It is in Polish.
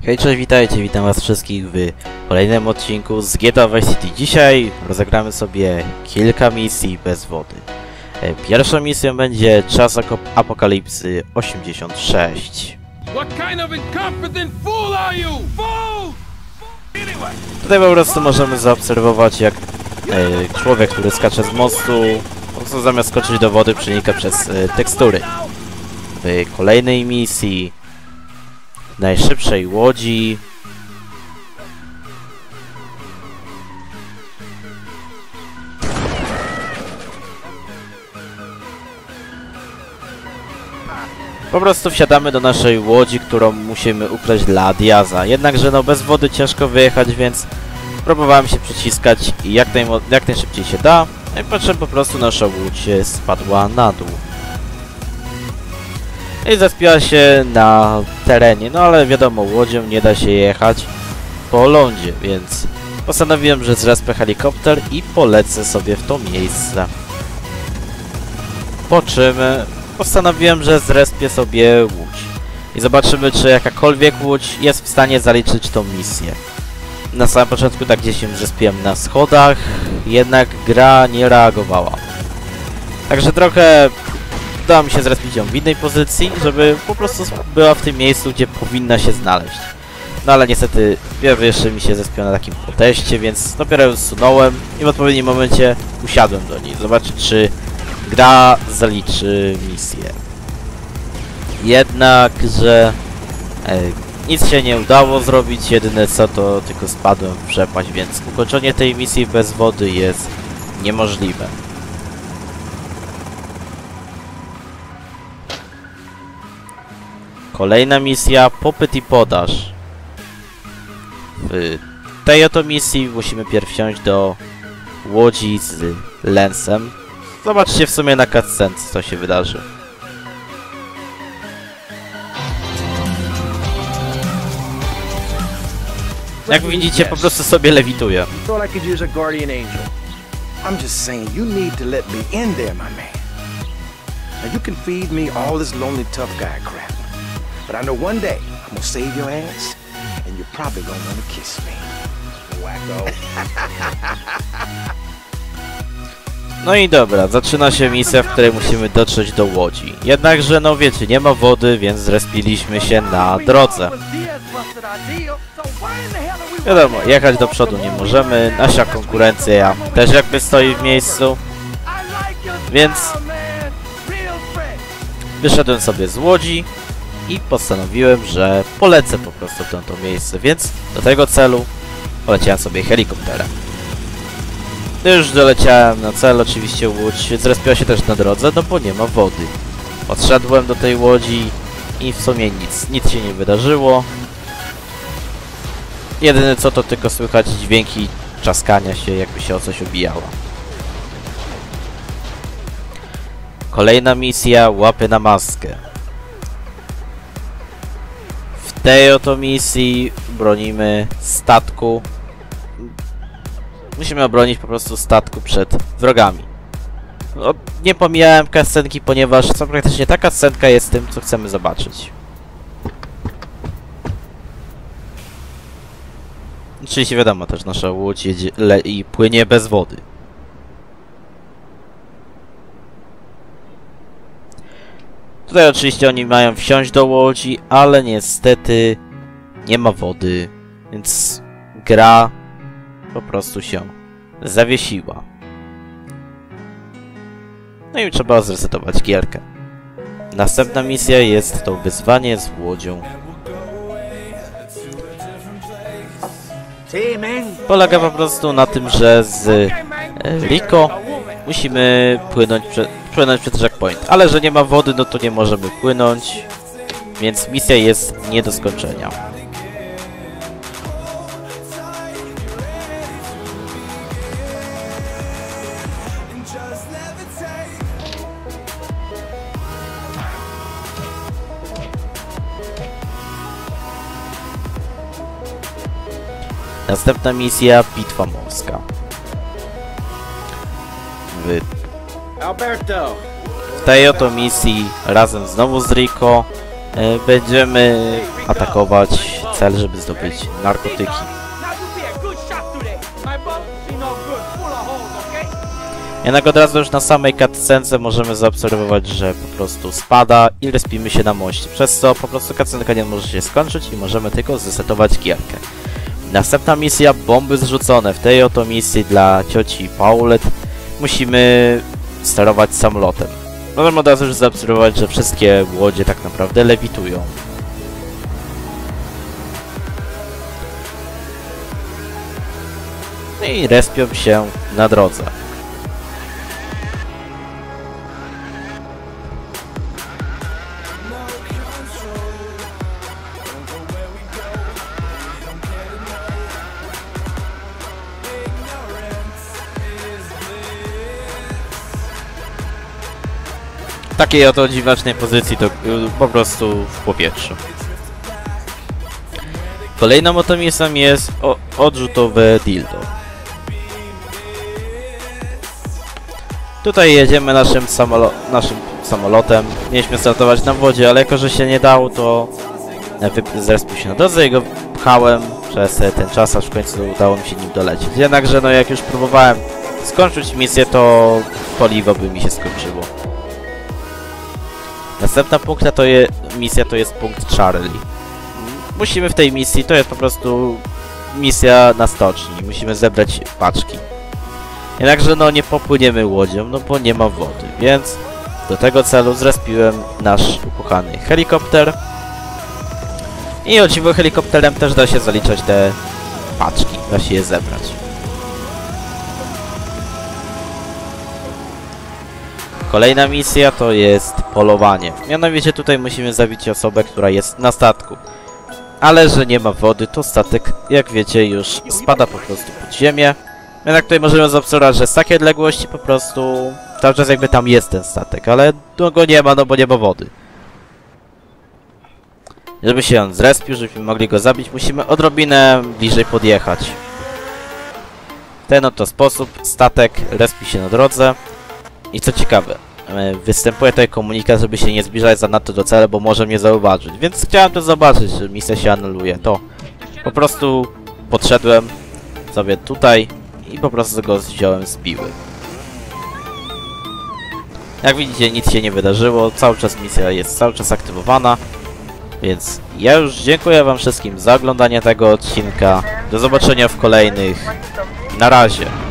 Hej, cześć, witajcie, witam was wszystkich w kolejnym odcinku z GTA Vice City. Dzisiaj rozegramy sobie kilka misji bez wody. Pierwszą misją będzie Czas Apokalipsy 86. Tutaj po prostu możemy zaobserwować, jak człowiek, który skacze z mostu, po prostu zamiast skoczyć do wody, przenika przez tekstury. W kolejnej misji najszybszej łodzi po prostu wsiadamy do naszej łodzi, którą musimy ukraść dla Diaza. Jednakże no bez wody ciężko wyjechać, więc próbowałem się przyciskać i jak najszybciej się da. No i po czym po prostu nasza łódź spadła na dół. I zaspiła się na terenie, no ale wiadomo, łodzią nie da się jechać po lądzie, więc postanowiłem, że zrespię helikopter i polecę sobie w to miejsce. Po czym postanowiłem, że zrespię sobie łódź i zobaczymy, czy jakakolwiek łódź jest w stanie zaliczyć tą misję. Na samym początku tak gdzieś się zrespiłem na schodach, jednak gra nie reagowała. Także trochę udało mi się zrespić ją w innej pozycji, żeby po prostu była w tym miejscu, gdzie powinna się znaleźć. No ale niestety jeszcze mi się zespiła na takim podejście, więc dopiero ją zsunąłem i w odpowiednim momencie usiadłem do niej. Zobaczyć, czy gra zaliczy misję. Jednakże nic się nie udało zrobić, jedyne co to tylko spadłem w przepaść, więc ukończenie tej misji bez wody jest niemożliwe. Kolejna misja, popyt i podaż. W tej oto misji musimy pierw wsiąść do łodzi z Lensem. Zobaczcie w sumie na cutscence, co się wydarzy. Jak widzicie, po prostu sobie lewituje. Now you can feed me all this lonely tough guy crap, but I know one day I'm gonna save your ass, and you're probably gonna want to kiss me, wacko. No i dobra, zaczyna się misja, w której musimy dotrzeć do łodzi. Jednakże, no wiecie, nie ma wody, więc zrespiliśmy się na drodze. Wiadomo, jechać do przodu nie możemy, nasza konkurencja też jakby stoi w miejscu, więc wyszedłem sobie z łodzi i postanowiłem, że polecę po prostu w to miejsce, więc do tego celu poleciałem sobie helikopterem. Już doleciałem na cel, oczywiście łódź zrespiła się też na drodze, no bo nie ma wody. Podszedłem do tej łodzi i w sumie nic się nie wydarzyło. Jedyne co to tylko słychać dźwięki czaskania się, jakby się o coś obijała. Kolejna misja, łapy na maskę. W tej oto misji bronimy statku. Musimy obronić po prostu statku przed wrogami. No, nie pomijałem cutscenki, ponieważ co praktycznie taka scenka jest tym, co chcemy zobaczyć. Oczywiście wiadomo, też nasza łódź jedzie i płynie bez wody. Tutaj oczywiście oni mają wsiąść do łodzi, ale niestety nie ma wody, więc gra po prostu się zawiesiła. No i trzeba zresetować gierkę. Następna misja jest to wyzwanie z łodzią. Polega po prostu na tym, że z Rico musimy płynąć przed checkpoint, ale że nie ma wody, no to nie możemy płynąć, więc misja jest nie do skończenia. Następna misja, bitwa morska. W tej oto misji razem znowu z Rico będziemy atakować cel, żeby zdobyć narkotyki. Jednak od razu już na samej cutscence możemy zaobserwować, że po prostu spada i respimy się na moście, przez co po prostu cutscenka nie może się skończyć i możemy tylko zresetować gierkę. Następna misja, bomby zrzucone. W tej oto misji dla cioci Paulette musimy sterować samolotem. Możemy od razu już zaobserwować, że wszystkie łodzie tak naprawdę lewitują. No i respią się na drodze. W takiej oto dziwacznej pozycji to po prostu w powietrzu. Kolejną oto misją jest odrzutowe dildo. Tutaj jedziemy naszym samolotem. Mieliśmy startować na wodzie, ale jako że się nie dało, to zrespił się na drodze i go pchałem przez ten czas, aż w końcu udało mi się nim dolecieć. Jednakże no jak już próbowałem skończyć misję, to paliwo by mi się skończyło. Następna misja to jest punkt Charlie. Musimy w tej misji, to jest po prostu misja na stoczni. Musimy zebrać paczki. Jednakże no nie popłyniemy łodzią, no bo nie ma wody, więc do tego celu zrespiłem nasz ukochany helikopter. I o dziwo helikopterem też da się zaliczać te paczki, da się je zebrać. Kolejna misja to jest polowanie. Mianowicie tutaj musimy zabić osobę, która jest na statku. Ale że nie ma wody, to statek, jak wiecie, już spada po prostu pod ziemię. Jednak tutaj możemy zaobserwować, że z takiej odległości po prostu cały czas jakby tam jest ten statek, ale no go nie ma, no bo nie ma wody. Żeby się on zrespił, żebyśmy mogli go zabić, musimy odrobinę bliżej podjechać. W ten oto sposób statek respi się na drodze. I co ciekawe, występuje tutaj komunikat, żeby się nie zbliżać zanadto do celu, bo może mnie zauważyć. Więc chciałem to zobaczyć, że misja się anuluje. To po prostu podszedłem sobie tutaj i po prostu go wziąłem z piły. Jak widzicie, nic się nie wydarzyło, cały czas misja jest cały czas aktywowana. Więc ja już dziękuję wam wszystkim za oglądanie tego odcinka. Do zobaczenia w kolejnych. Na razie.